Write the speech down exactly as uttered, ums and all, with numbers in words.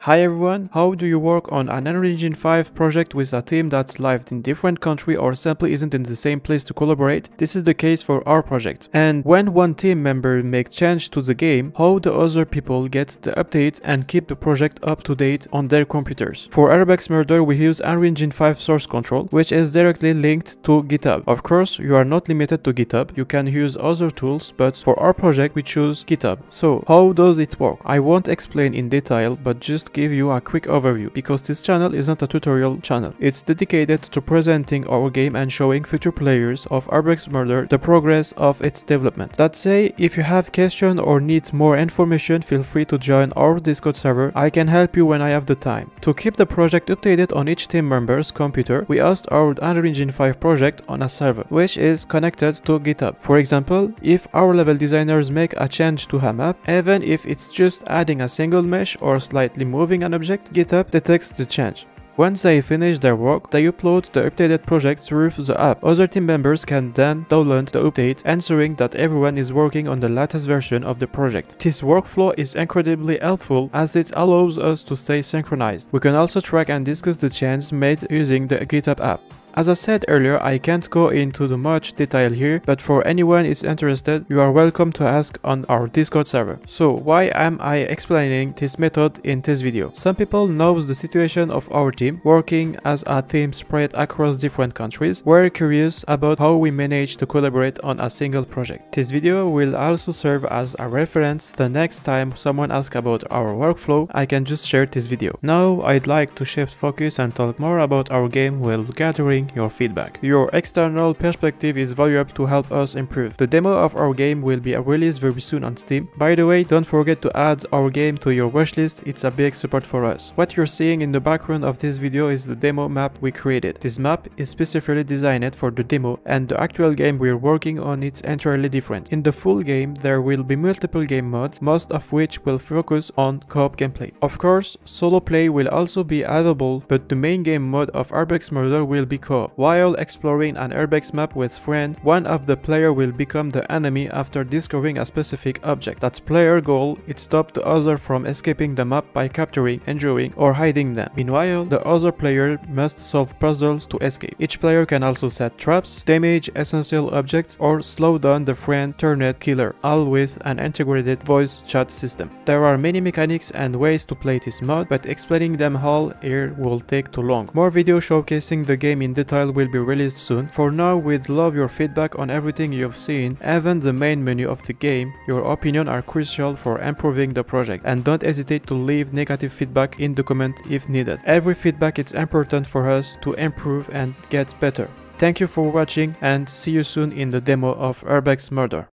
Hi everyone, how do you work on an Unreal Engine five project with a team that's live in different country or simply isn't in the same place to collaborate? This is the case for our project. And when one team member makes change to the game, how the other people get the update and keep the project up to date on their computers. For Urbex Murder we use Unreal Engine five source control, which is directly linked to GitHub. Of course, you are not limited to GitHub, you can use other tools, but for our project we choose GitHub. So, how does it work? I won't explain in detail, but just give you a quick overview, because this channel isn't a tutorial channel. It's dedicated to presenting our game and showing future players of Urbex Murder the progress of its development. That say, if you have questions or need more information, feel free to join our Discord server. I can help you when I have the time. To keep the project updated on each team member's computer, we host our Unreal Engine five project on a server, which is connected to GitHub. For example, if our level designers make a change to a map, even if it's just adding a single mesh or slightly moving an object, GitHub detects the change. Once they finish their work, they upload the updated project through the app. Other team members can then download the update, ensuring that everyone is working on the latest version of the project. This workflow is incredibly helpful as it allows us to stay synchronized. We can also track and discuss the changes made using the GitHub app. As I said earlier, I can't go into too much detail here, but for anyone is interested, you are welcome to ask on our Discord server. So, why am I explaining this method in this video? Some people know the situation of our team, working as a team spread across different countries. We're curious about how we manage to collaborate on a single project. This video will also serve as a reference. The next time someone asks about our workflow, I can just share this video. Now, I'd like to shift focus and talk more about our game while gathering your feedback. Your external perspective is valuable to help us improve. The demo of our game will be released very soon on Steam. By the way, don't forget to add our game to your wishlist, it's a big support for us. What you're seeing in the background of this video is the demo map we created. This map is specifically designed for the demo, and the actual game we're working on is entirely different. In the full game, there will be multiple game modes, most of which will focus on co-op gameplay. Of course, solo play will also be available, but the main game mode of Urbex Murder will be co-op. While exploring an Urbex map with friend, one of the player will become the enemy after discovering a specific object. That's player goal is stop the other from escaping the map by capturing, injuring, or hiding them. Meanwhile, the other player must solve puzzles to escape. Each player can also set traps, damage essential objects, or slow down the friend turned killer, all with an integrated voice chat system. There are many mechanics and ways to play this mod, but explaining them all here will take too long. More videos showcasing the game in detail will be released soon. For now, we'd love your feedback on everything you've seen, even the main menu of the game. Your opinion are crucial for improving the project, and don't hesitate to leave negative feedback in the comment if needed. Every feedback is important for us to improve and get better. Thank you for watching, and see you soon in the demo of Urbex Murder.